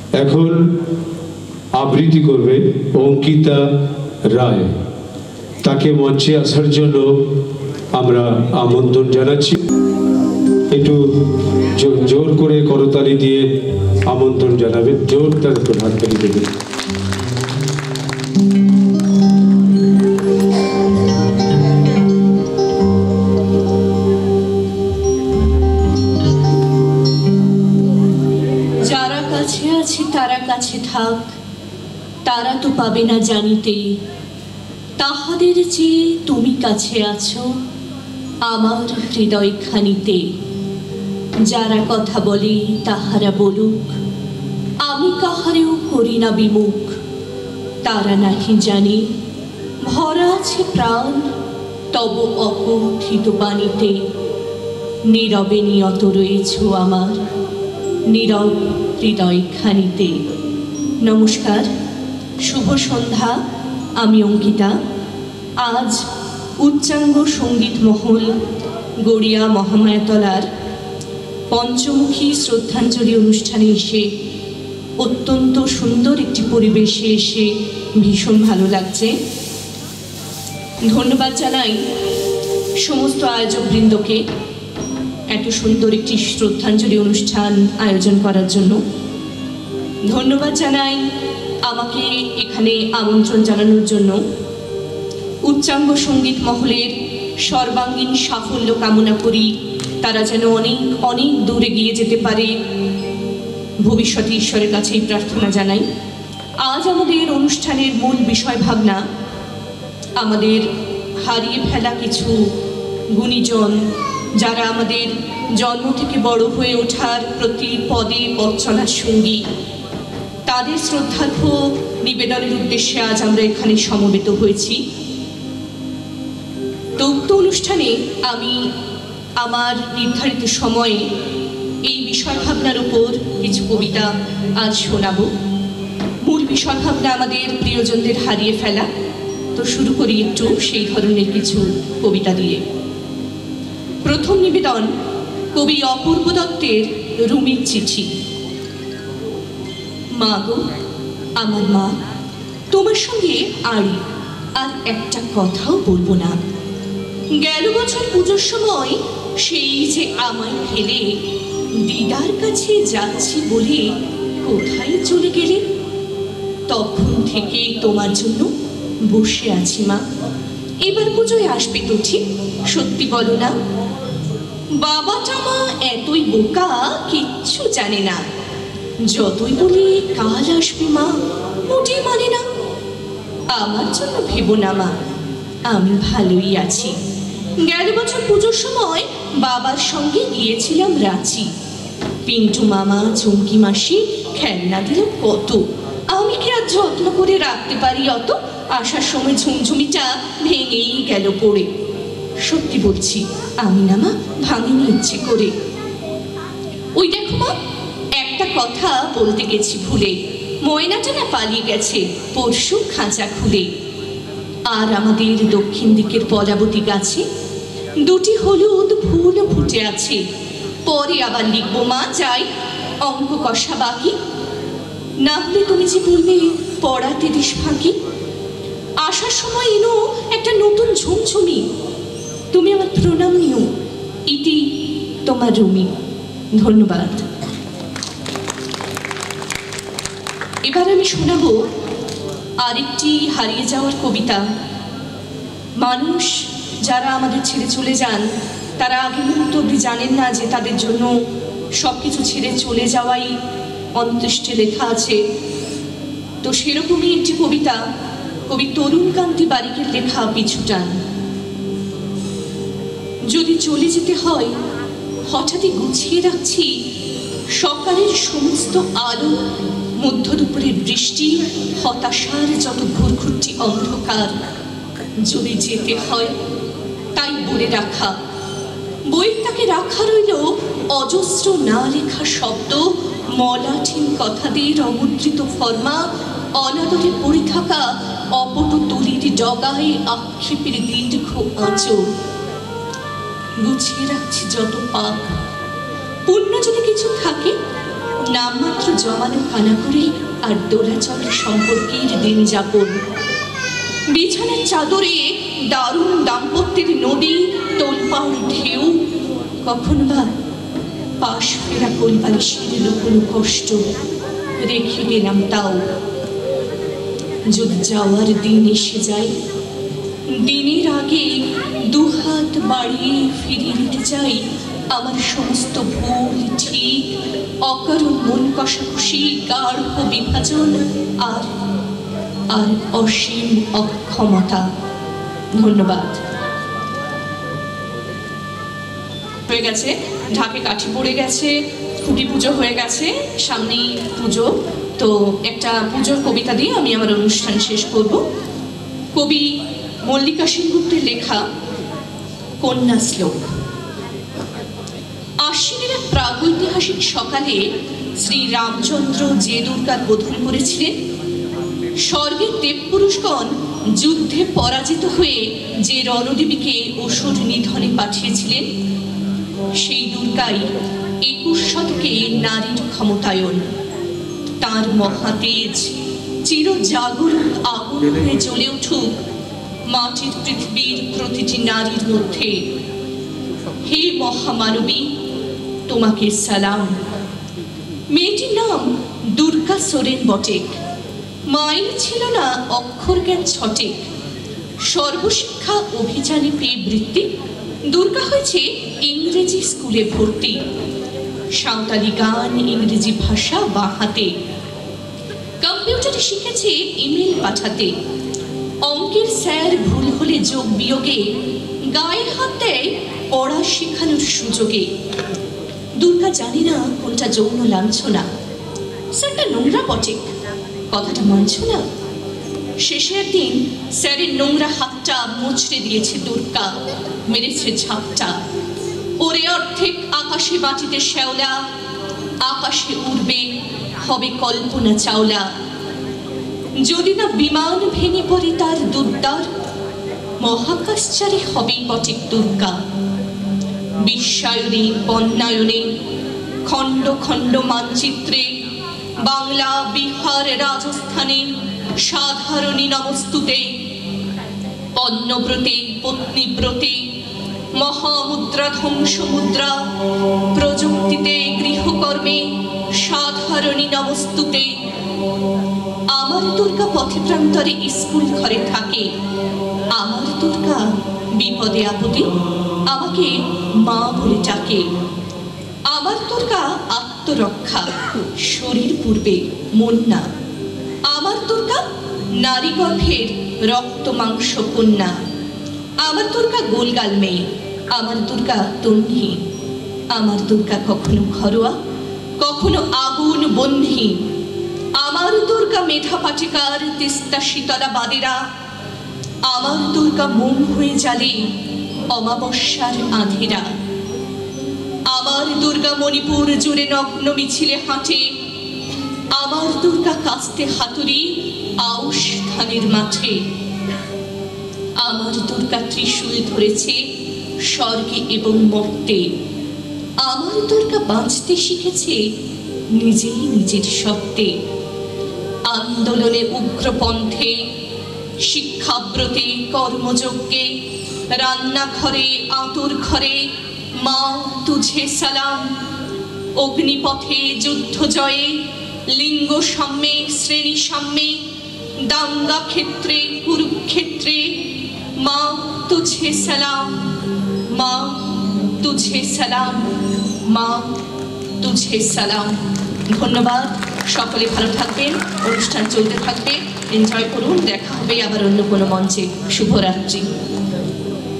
এখন আবৃত্তি করবে অঙ্কিতা রায়। তাকে মঞ্চে আসার জন্য আমরা আমন্ত্রণ জানাচ্ছি। একটু জোর করে করতালি দিয়ে আমন্ত্রণ জানাবেন, জোর তার হাততালি দেবেন। যারা কাছে আছে তারা কাছে থাক, তারা তো পাবে না জানিতে, তাহাদের চেয়ে তুমি কাছে আছো আমার হৃদয়খানিতে। যারা কথা বলে তাহারা বলুক, আমি কাহারেও করি না বিমুখ। তারা নাহি জানে ভরা আছে প্রাণ তব অকথিত বাণীতে। নীরবে নিয়ত রয়েছ আমার নীরব হৃদয়খানিতে। নমস্কার, শুভ সন্ধ্যা। আমি অঙ্কিতা। আজ উচ্চাঙ্গ সঙ্গীত মহল গড়িয়া মহামায়াতলার পঞ্চমুখী শ্রদ্ধাঞ্জলি অনুষ্ঠানে এসে অত্যন্ত সুন্দর একটি পরিবেশে এসে ভীষণ ভালো লাগছে। ধন্যবাদ জানাই সমস্ত আয়োজকবৃন্দকে এত সুন্দর একটি শ্রদ্ধাঞ্জলি অনুষ্ঠান আয়োজন করার জন্য। ধন্যবাদ জানাই আমাকে এখানে আমন্ত্রণ জানানোর জন্য। উচ্চাঙ্গ সঙ্গীত মহলের সর্বাঙ্গীন সাফল্য কামনা করি। তারা যেন অনেক অনেক দূরে গিয়ে যেতে পারে, ভবিষ্যতে ঈশ্বরের কাছেই প্রার্থনা জানাই। আজ আমাদের অনুষ্ঠানের মূল বিষয় ভাবনা আমাদের হারিয়ে ফেলা কিছু গুণীজন, যারা আমাদের জন্ম থেকে বড় হয়ে ওঠার প্রতি পদে পথ চলার সঙ্গী, তাদের শ্রদ্ধার্ঘ্য নিবেদনের উদ্দেশ্যে আজ আমরা এখানে সমবেত হয়েছি। তো উক্ত অনুষ্ঠানে আমি আমার নির্ধারিত সময়ে এই বিষয় ভাবনার উপর কিছু কবিতা আজ শোনাব। মূল বিষয় ভাবনা আমাদের প্রিয়জনদের হারিয়ে ফেলা। তো শুরু করি একটু সেই ধরনের কিছু কবিতা দিয়ে। প্রথম নিবেদন কবি অপূর্ব দত্তের রুমির চিঠি। মা গো, আমার মা, তোমার সঙ্গে আড়ি আর একটা কথাও বলবো না। গেল বছর পুজোর সময় সেই যে আমায় ফেলে দিদার কাছে যাচ্ছি বলে কোথায় চলে গেলে। তখন থেকে তোমার জন্য বসে আছি মা। এবার পুজোয় আসবে তো ঠিক, সত্যি বলো না? বাবাটা মা এতই বোকা, কিচ্ছু জানে না। যতই বলি কাল আসবে মা, মোটেই মানে না। আমার জন্য ভেবো না মা, আমি ভালোই আছি। গেল বছর পুজোর সময় বাবার সঙ্গে গিয়েছিলাম রাঁচি। পিন্টু মামা, চুমকি মাসি খেলনা দিল কত, আমি কি আর যত্ন করে রাখতে পারি অত? আসার সময় ঝুমঝুমিটা ভেঙেই গেল পড়ে। সত্যি বলছি, আমি না মা ভাঙিনি ইচ্ছে করে। ওই দেখো মা, একটা কথা বলতে গেছি ভুলে, ময়নাটা না পালিয়ে গেছে পরশু খাঁচা খুলে। আর আমাদের দক্ষিণ দিকের পলাবতী গাছে দুটি হলুদ ফুল ফুটে আছে। পরে আবার লিখবো মা, যাই অঙ্ক কষা বাকি। না হলে তুমি যে বলবে পড়াতে দিস ফাঁকি। আসার সময় এনো একটা নতুন ঝুমঝুমি, তুমি আমার প্রণাম নিও। ইতি তোমার রুমি। ধন্যবাদ। এবার আমি শোনাবো আরেকটি হারিয়ে যাওয়ার কবিতা। মানুষ যারা আমাদের ছেড়ে চলে যান, তারা আগে মুহূর্ত অবধি জানেন না যে তাদের জন্য সব কিছু ছেড়ে চলে যাওয়াই অন্ত্যেষ্টে লেখা আছে। তো সেরকমই একটি কবিতা কবি তরুণকান্তি বারিকের লেখা পিছুটান। যদি চলে যেতে হয় হঠাৎই গুছিয়ে রাখছি সকালের সমস্ত আলো, মধ্য দুপুরের বৃষ্টি, হতাশার যত ঘুরঘুরটি অন্ধকার। যদি যেতে হয় তাই বলে রাখা, বইয়ের তাকে রাখা রইল অজস্র না লেখা শব্দ, মলাঠীন কথাদের অমুদ্রিত ফর্মা, অনাদরে পড়ে থাকা অপট তলির ডগায় আক্ষেপের দীর্ঘ আঁচল। গুছিয়ে রাখছি যত পাপ, পুণ্য যদি কিছু থাকে নামমাত্র জমানো কানাকড়ি আর দোলাচল সম্পর্কের দিন যাপন। বিছানার চাদরে দারুণ দাম্পত্যের নদী, তোলপাড় ঢেউ, কখনো বা পাশ ফেরা কোলবালিশের লুকোনো কষ্ট রেখে গেলাম তাও। যদি যাওয়ার দিন এসে যায়, দিনের আগে দুহাত বাড়িয়ে ফিরিয়ে নিতে চাই আমার সমস্ত ভুল, ঠিক, অকারণ মন কষাকষি, গাঢ় বিভাজন আর আর অসীম অক্ষমতা। ধন্যবাদ। হয়ে গেছে, ঢাকে কাঠি পড়ে গেছে, খুঁটি পুজো হয়ে গেছে, সামনেই পুজো। তো একটা পুজোর কবিতা দিয়ে আমি আমার অনুষ্ঠান শেষ করব। কবি মল্লিকা সেনগুপ্তের লেখা কন্যা শ্লোক। আশ্বিনের এক প্রাগৈতিহাসিক সকালে শ্রী রামচন্দ্র যে দুর্গার বোধন করেছিলেন, স্বর্গের দেবপুরুষগণ যুদ্ধে পরাজিত হয়ে যে রণদেবীকে অসুর নিধনে পাঠিয়েছিলেন, সেই দুর্গাই 21 শতকে নারীর ক্ষমতায়ন। তার মহাতেজ চিরজাগরণ আগুন হয়ে জ্বলে উঠুক মাটির পৃথিবীর প্রতিটি নারীর মধ্যে। হে মহামানবী, তোমাকে সালাম। মেয়েটির নাম দুর্গা সোরেন বটেক। মায়ের ছিল না অক্ষর জ্ঞান ছটেক। সর্বশিক্ষা অভিযানে পেয়ে বৃত্তি, দুর্গা হয়েছে ইংরেজি স্কুলে ভর্তি। সাঁওতালি গান, ইংরেজি ভাষা বাহাতে, কম্পিউটারে শিখেছে ইমেল পাঠাতে। অঙ্কের স্যার ভুল হলে যোগ বিয়োগে গায়ে হাত দেয় পড়া শেখানোর সুযোগে। দুর্গা জানি না কোনটা যৌন লাঞ্ছনা, স্যারটা নোংরা বটে, কথাটা মানছ না। শেষে একদিন স্যারের নোংরা হাতটা মুচড়ে দিয়েছে দুর্গা, মেরেছে ঝাপটা। ওরে অর্ধেক আকাশে বাটিতে শ্যাওলা, আকাশে উড়বে হবে কল্পনা চাওলা। যদি না বিমান ভেঙে পড়ে তার দুর্দার, মহাকাশচারী হবেই বটে দুর্গা। বিশ্বায়নে, বন্যায়নে, খণ্ড খণ্ড মানচিত্রে, বাংলা, বিহার, রাজস্থানে সাধারণী নমস্তুতে। পণ্যব্রতে, পত্নীব্রতে, মহামুদ্রা, ধ্বংসমুদ্রা, প্রযুক্তিতে, গৃহকর্মে সাধারণী নমস্তুতে। আমার দুর্গা পথে প্রান্তরে স্কুল ঘরে থাকে। আমার দুর্গা বিপদে আপদে আমাকে মা বলে ডাকে। আমার দুর্গা আত্মরক্ষা, শরীর পূর্বে মন না। আমার দুর্গা নারী গর্ভের রক্ত মাংস কন্যা। আমার দুর্গা গোলগাল মেয়ে, আমার দুর্গা তন্নি। আমার দুর্গা কখনো ঘরোয়া, কখনো আগুন বন্ধী। আমার দুর্গা মেধা পাটিকার, তিস্তা শীতলা বাদেরা। আমার দুর্গা মোম হয়ে জ্বালে অমাবস্যার আঁধেরা। আমার দুর্গা মণিপুর জুড়ে নগ্ন মিছিলে হাঁটে। আমার দুর্গা কাস্তে হাতুড়ি আউশ ধানের মাঠে। আমার দুর্গা ত্রিশূল ধরেছে স্বর্গে এবং মর্তে। আমার দুর্গা বাঁচতে শিখেছে নিজেই নিজের সত্ত্বে। আন্দোলনে, উগ্রপন্থে, শিক্ষাব্রতে, কর্মযজ্ঞে, রান্নাঘরে, আঁতুর ঘরে মা তুঝে সালাম। অগ্নিপথে, যুদ্ধ জয়ে, লিঙ্গ সাম্যে, শ্রেণী সাম্যে, দাঙ্গা ক্ষেত্রে, কুরুক্ষেত্রে মা তুঝে সালাম। মা তুঝে সালাম, মা তুঝে সালাম। ধন্যবাদ। সকলে ভালো থাকবেন, অনুষ্ঠান চলতে থাকবে, এনজয় করুন। দেখা হবে আবার অন্য কোনো মঞ্চে। শুভরাত্রি।